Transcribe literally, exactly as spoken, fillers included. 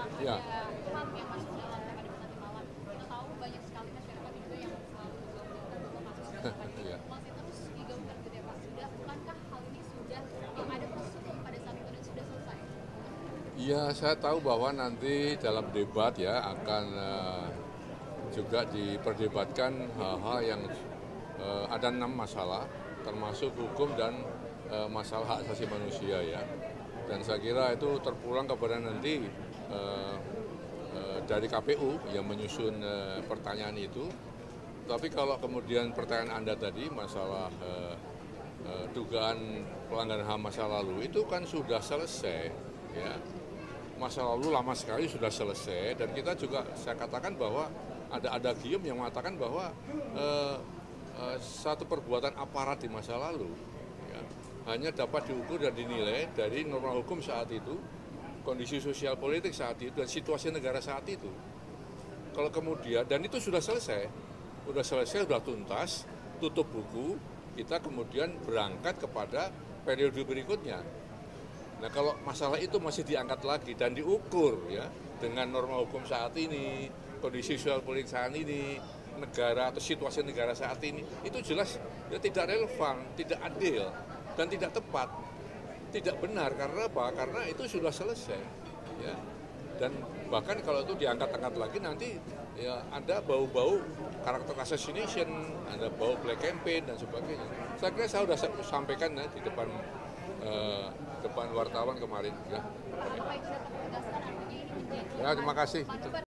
Ya. ada H A M yang masuk dalam P K D nanti malam. Kita tahu banyak sekali masyarakat juga yang selalu menggaungkan bahwa kasus kecelakaan ini Iya. masih terus digaungkan gitu ya Pak. Sudah bukankah hal ini sudah eh, ada proses hukum pada saat itu dan sudah selesai? Iya, saya tahu bahwa nanti dalam debat ya akan uh, juga diperdebatkan hal-hal yang uh, ada enam masalah, termasuk hukum dan uh, masalah hak asasi manusia ya. Dan saya kira itu terpulang kepada nanti uh, uh, dari K P U yang menyusun uh, pertanyaan itu. Tapi kalau kemudian pertanyaan Anda tadi masalah uh, uh, dugaan pelanggaran H A M masa lalu itu kan sudah selesai ya. Masa lalu lama sekali sudah selesai dan kita juga saya katakan bahwa ada ada gium yang mengatakan bahwa eh, eh, satu perbuatan aparat di masa lalu ya, hanya dapat diukur dan dinilai dari norma hukum saat itu, kondisi sosial politik saat itu dan situasi negara saat itu. Kalau kemudian dan itu sudah selesai, sudah selesai, sudah tuntas, tutup buku, kita kemudian berangkat kepada periode berikutnya. Nah kalau masalah itu masih diangkat lagi dan diukur ya dengan norma hukum saat ini, kondisi sosial politik saat ini, negara atau situasi negara saat ini, itu jelas ya, tidak relevan, tidak adil, dan tidak tepat, tidak benar. Karena apa? Karena itu sudah selesai. Ya. Dan bahkan kalau itu diangkat-angkat lagi nanti ya ada bau-bau karakter assassination, ada bau black campaign dan sebagainya. Saya kira saya sudah sampaikan ya, di depan eh, depan wartawan kemarin ya. Baik, saya tegaskan artinya ini menjadi Ya terima kasih. manuver